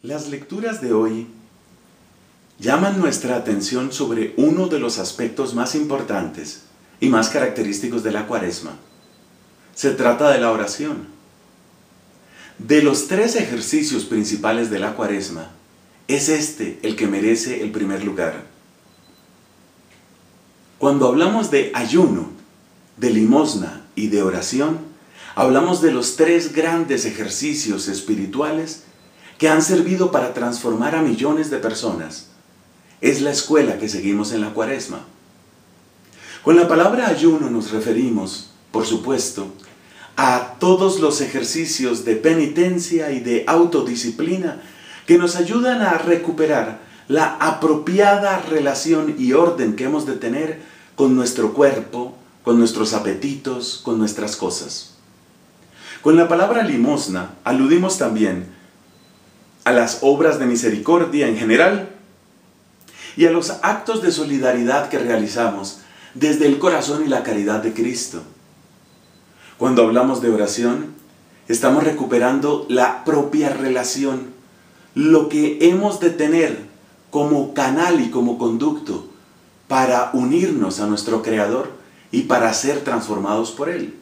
Las lecturas de hoy llaman nuestra atención sobre uno de los aspectos más importantes y más característicos de la Cuaresma. Se trata de la oración. De los 3 ejercicios principales de la Cuaresma, es este el que merece el primer lugar. Cuando hablamos de ayuno, de limosna y de oración, hablamos de los 3 grandes ejercicios espirituales que han servido para transformar a millones de personas. Es la escuela que seguimos en la Cuaresma. Con la palabra ayuno nos referimos, por supuesto, a todos los ejercicios de penitencia y de autodisciplina que nos ayudan a recuperar la apropiada relación y orden que hemos de tener con nuestro cuerpo, con nuestros apetitos, con nuestras cosas. Con la palabra limosna aludimos también a las obras de misericordia en general y a los actos de solidaridad que realizamos desde el corazón y la caridad de Cristo. Cuando hablamos de oración, estamos recuperando la propia relación, lo que hemos de tener como canal y como conducto para unirnos a nuestro Creador y para ser transformados por Él.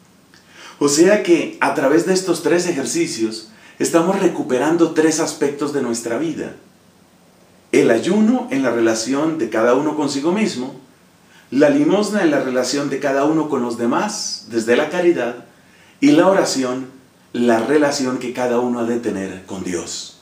O sea que a través de estos 3 ejercicios estamos recuperando 3 aspectos de nuestra vida. El ayuno en la relación de cada uno consigo mismo, la limosna en la relación de cada uno con los demás, desde la caridad, y la oración, la relación que cada uno ha de tener con Dios.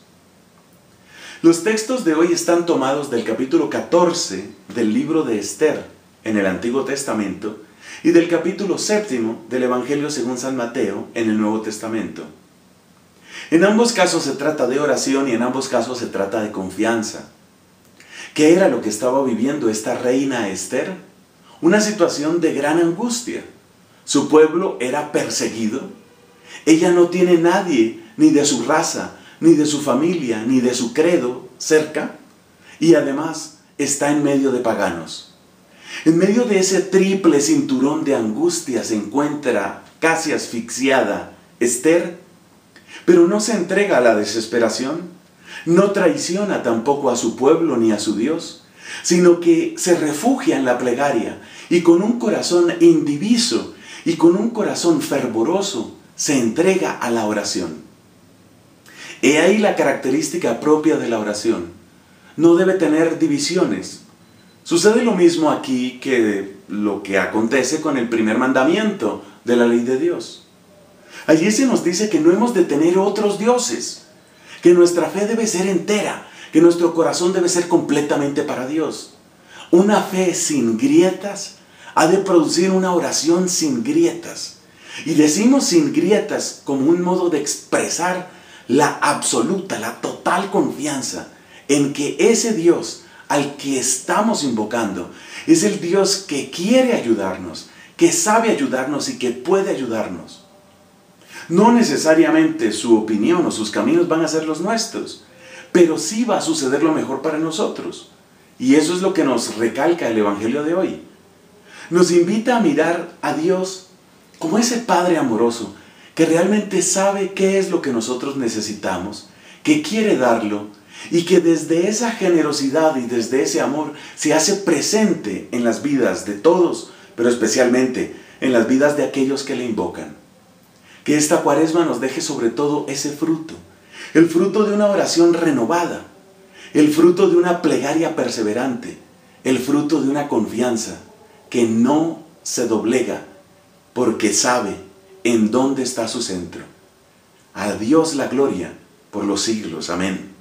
Los textos de hoy están tomados del capítulo 14 del libro de Esther en el Antiguo Testamento y del capítulo 7 del Evangelio según San Mateo en el Nuevo Testamento. En ambos casos se trata de oración y en ambos casos se trata de confianza. ¿Qué era lo que estaba viviendo esta reina Esther? Una situación de gran angustia. Su pueblo era perseguido. Ella no tiene nadie, ni de su raza, ni de su familia, ni de su credo cerca. Y además está en medio de paganos. En medio de ese triple cinturón de angustia se encuentra casi asfixiada Esther, pero no se entrega a la desesperación, no traiciona tampoco a su pueblo ni a su Dios, sino que se refugia en la plegaria y con un corazón indiviso y con un corazón fervoroso se entrega a la oración. He ahí la característica propia de la oración. No debe tener divisiones. Sucede lo mismo aquí que lo que acontece con el primer mandamiento de la ley de Dios. Allí se nos dice que no hemos de tener otros dioses, que nuestra fe debe ser entera, que nuestro corazón debe ser completamente para Dios. Una fe sin grietas ha de producir una oración sin grietas. Y decimos sin grietas como un modo de expresar la absoluta, la total confianza en que ese Dios al que estamos invocando es el Dios que quiere ayudarnos, que sabe ayudarnos y que puede ayudarnos. No necesariamente su opinión o sus caminos van a ser los nuestros, pero sí va a suceder lo mejor para nosotros. Y eso es lo que nos recalca el Evangelio de hoy. Nos invita a mirar a Dios como ese Padre amoroso que realmente sabe qué es lo que nosotros necesitamos, que quiere darlo y que desde esa generosidad y desde ese amor se hace presente en las vidas de todos, pero especialmente en las vidas de aquellos que le invocan. Que esta Cuaresma nos deje sobre todo ese fruto, el fruto de una oración renovada, el fruto de una plegaria perseverante, el fruto de una confianza que no se doblega porque sabe en dónde está su centro. A Dios la gloria por los siglos. Amén.